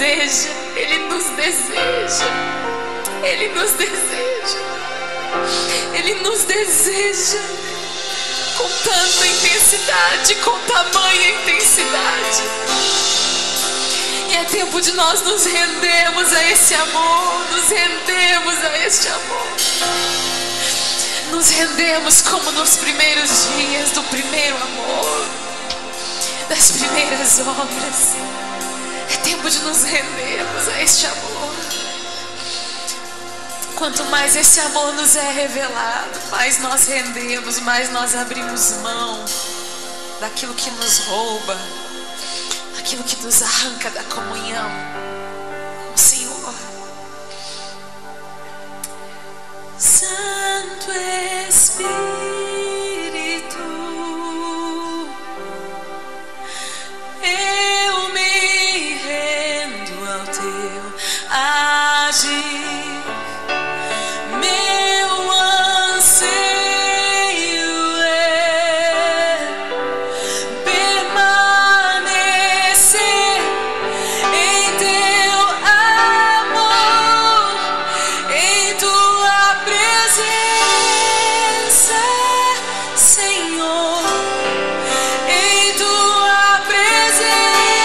deseja, Ele nos deseja, Ele nos deseja, Ele nos deseja com tanta intensidade, com tamanha intensidade. E é tempo de nós nos rendermos a esse amor, nos rendemos a este amor. Nos rendemos como nos primeiros dias do primeiro amor, das primeiras obras. É tempo de nos rendermos a este amor. Quanto mais esse amor nos é revelado, mais nós rendemos, mais nós abrimos mão daquilo que nos rouba, daquilo que nos arranca da comunhão com o Senhor. Santo Espírito, eu me rendo ao teu agir. Meu anseio é permanecer em teu amor, em tua presença, Senhor, em tua presença,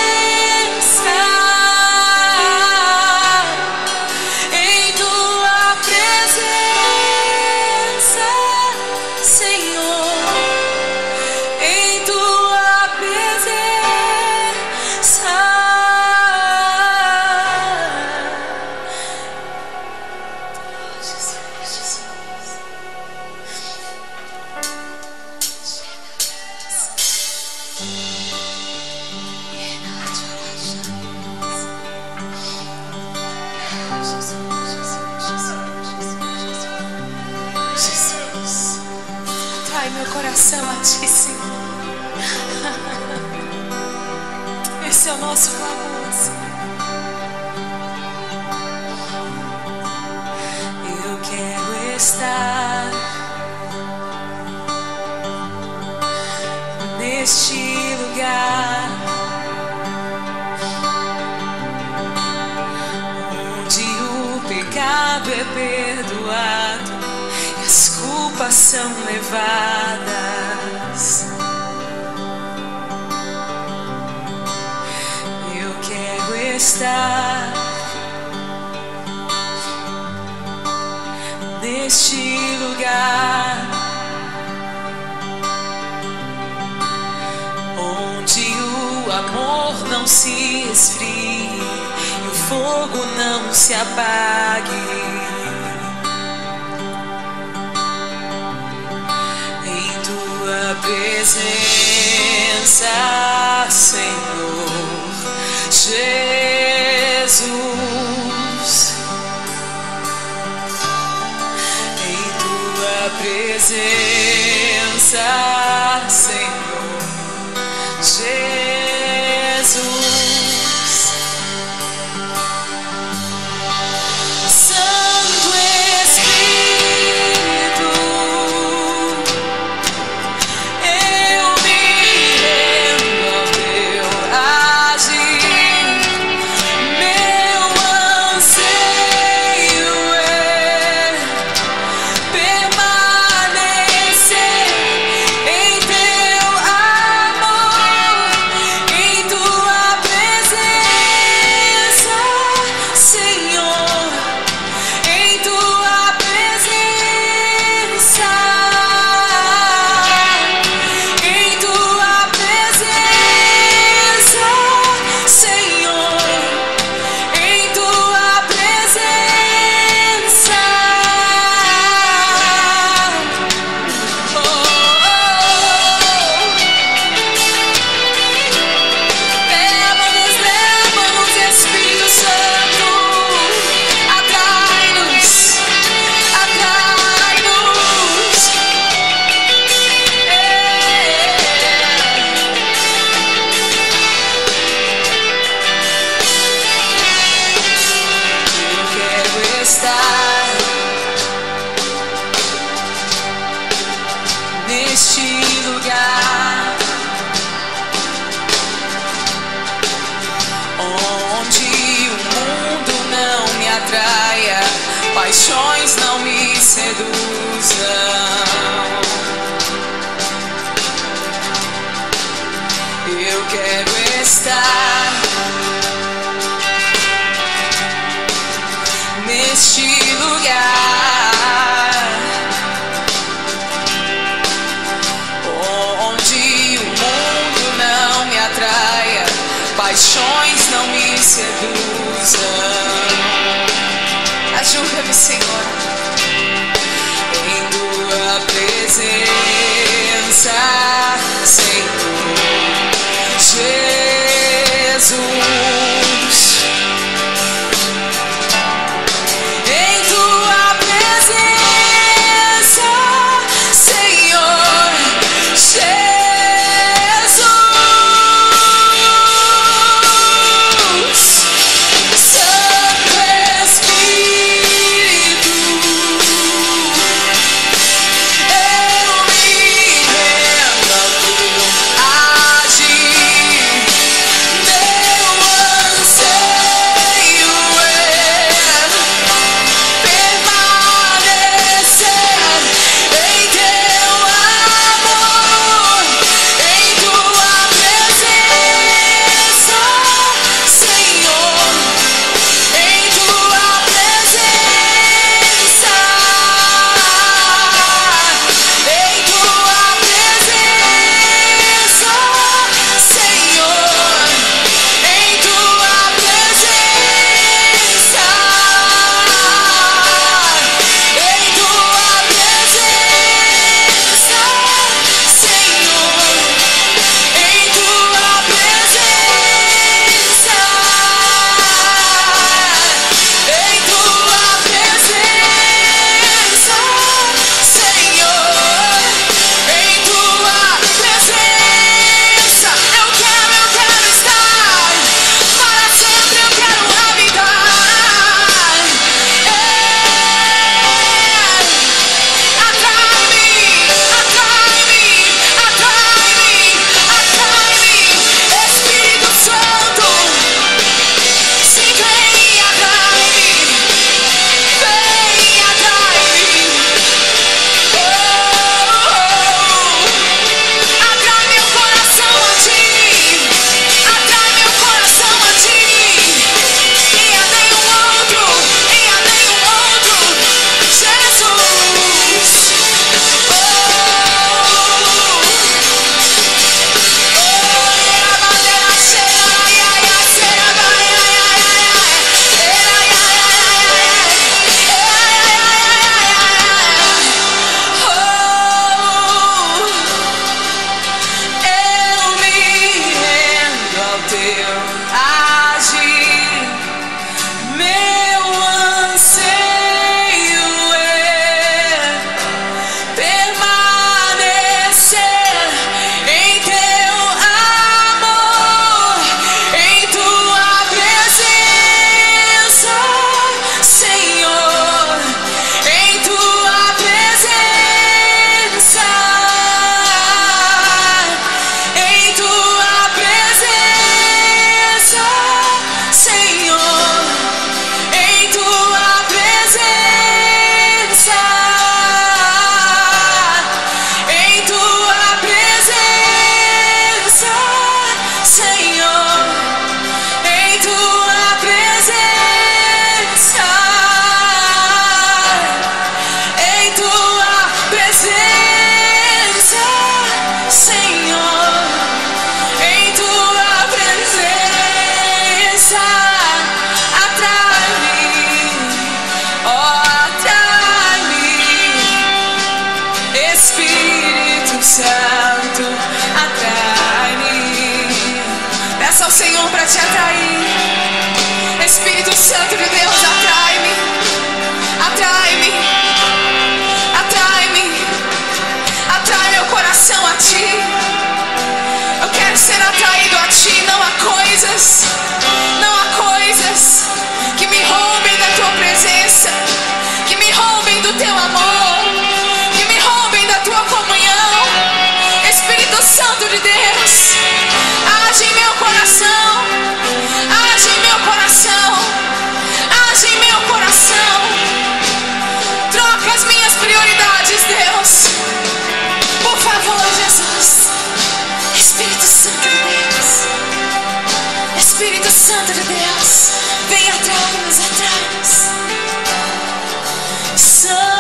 em tua presença, Senhor, em tua presença. Jesus, atrai meu coração a ti, Senhor. Esse é o nosso clamor, Senhor. Eu quero estar neste lugar onde o pecado é perdoado e as culpas são levadas. Eu quero estar neste lugar onde o amor não se esfrie e o fogo não se apague. Em tua presença, Senhor Jesus, em tua presença, Senhor Jesus. Santo Espírito, eu me rendo ao teu atraia, paixões não me seduzam. Eu quero estar neste lugar onde o mundo não me atraia, paixões não me seduzam. Ajuda-me, Senhor, em tua presença, Senhor Jesus. Em tua presença, Senhor Jesus. Santo Espírito, eu me rendo ao teu agir. Meu anseio é permanecer em teu amor, em tua presença, Senhor, em tua presença, em tua presença, Senhor, em tua presença, em tua presença, Senhor, em tua presença, em tua presença, Senhor, em tua presença. Eu quero estar para sempre, eu quero habitar. Atrai-me, atrai-me, atrai-me, atrai-me, Espírito Santo. Sim, vem, atrai-me, vem, atrai-me. Atrai meu coração a ti, atrai meu coração a ti, e a nenhum outro, Jesus. Eu me rendo ao teu agir. Meu anseio é permanecer em teu amor, em tua presença, Senhor, em tua presença, em tua presença, Senhor, em tua presença, em tua presença, Senhor, em tua presença, em tua presença, Senhor, em tua presença. Atrai-me, oh, atrai-me, Espírito Santo, atrai-me. Peça ao Senhor para te atrair. Espírito Santo de Deus, atrai-me, atrai-me, atrai-me, atrai meu coração a ti. Eu quero ser atraído a ti. Não há coisas que me roubem da tua presença, que me roubem do teu amor, que me roubem da tua comunhão. Espírito Santo de Deus, age em meu coração, age em meu coração, age em meu coração. Santo de Deus, vem atrás, nos atrás.